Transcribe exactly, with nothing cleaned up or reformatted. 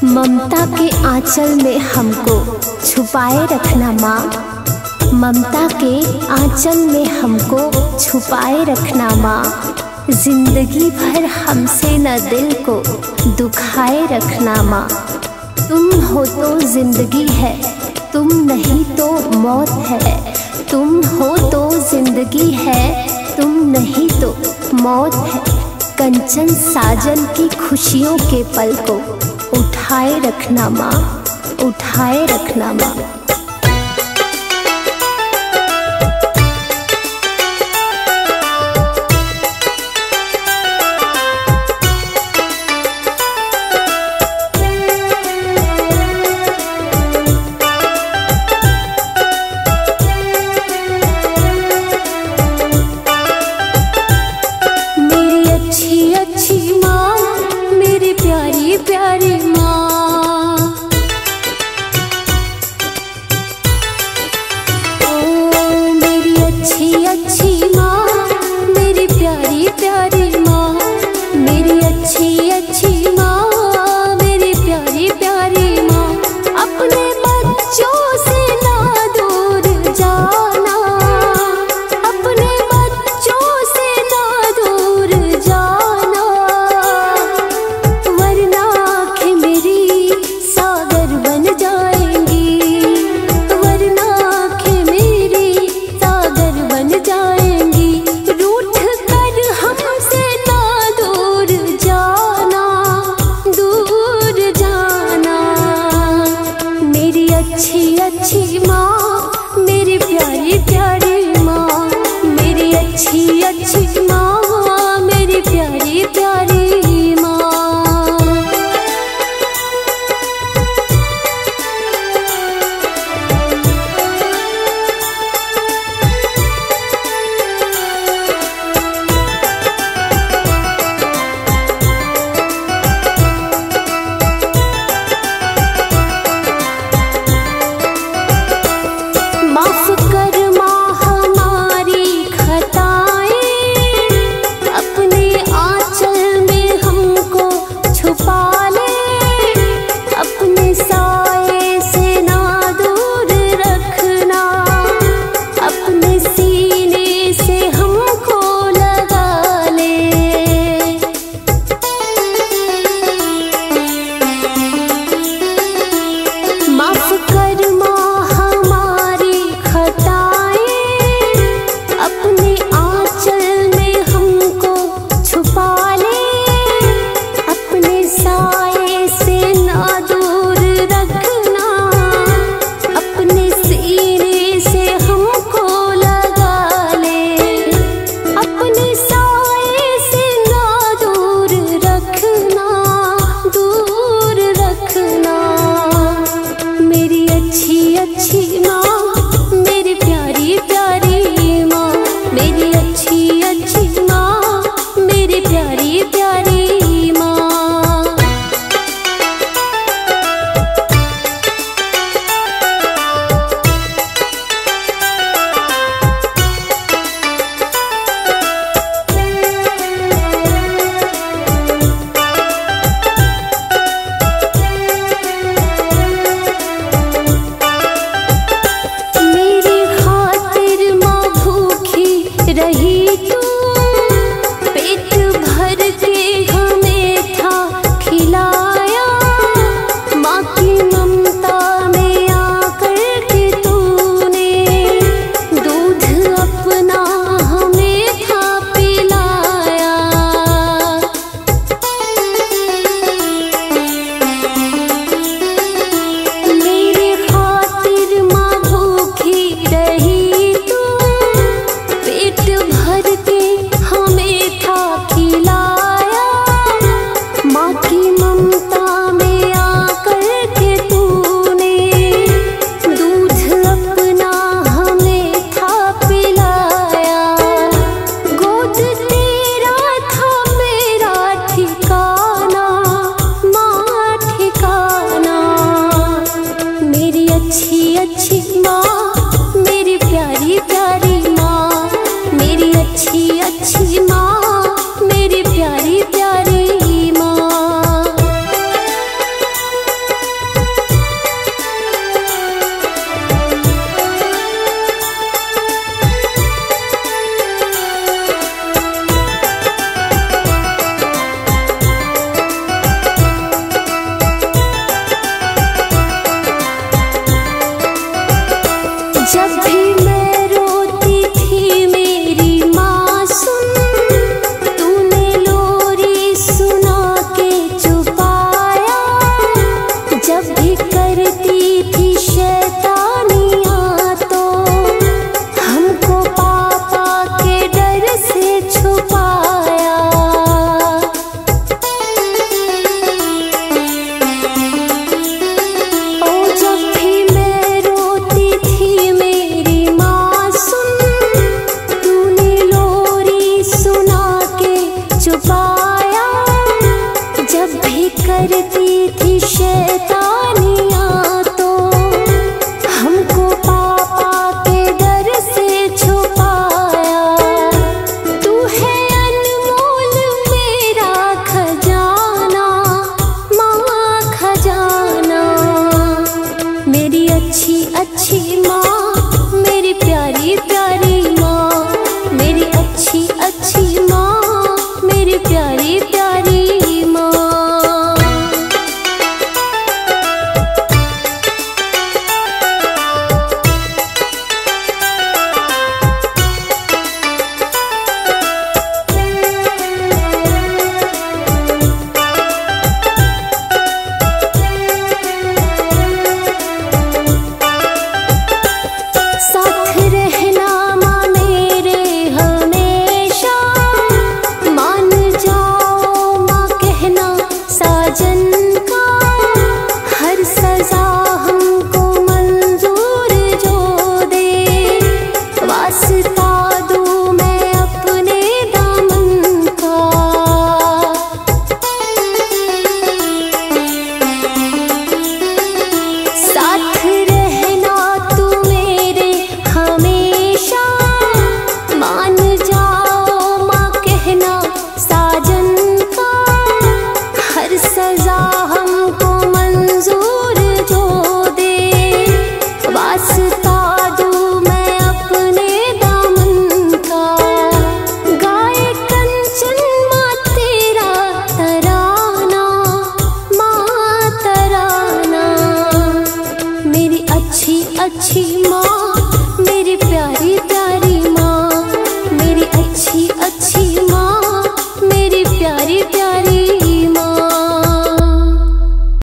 ममता के आंचल में हमको छुपाए रखना माँ, ममता के आंचल में हमको छुपाए रखना माँ। जिंदगी भर हमसे न दिल को दुखाए रखना माँ। तुम हो तो जिंदगी है, तुम नहीं तो मौत है। तुम हो तो जिंदगी है, तुम नहीं तो मौत है। कंचन साजन की खुशियों के पल को उठाए रखना माँ, उठाए रखना माँ। प्यारी माँ, ओ मेरी अच्छी अच्छी माँ, मेरी प्यारी प्यारी माँ, मेरी अच्छी अच्छी माँ, मेरी प्यारी प्यारी माँ। अपने बच्चों से ना दूर जाना, अपने बच्चों से ना दूर जाना, वरना आँखें मेरी सागर बन जाएंगी, वरना आँखें मेरी सागर बन जाएंगी। रूठ कर हमसे ना दूर जाना, दूर जाना। मेरी अच्छी अच्छी माँ, मेरी प्यारी प्यारी माँ, मेरी अच्छी अच्छी माँ, मेरी प्यारी प्यारी माँ। अच्छी माँ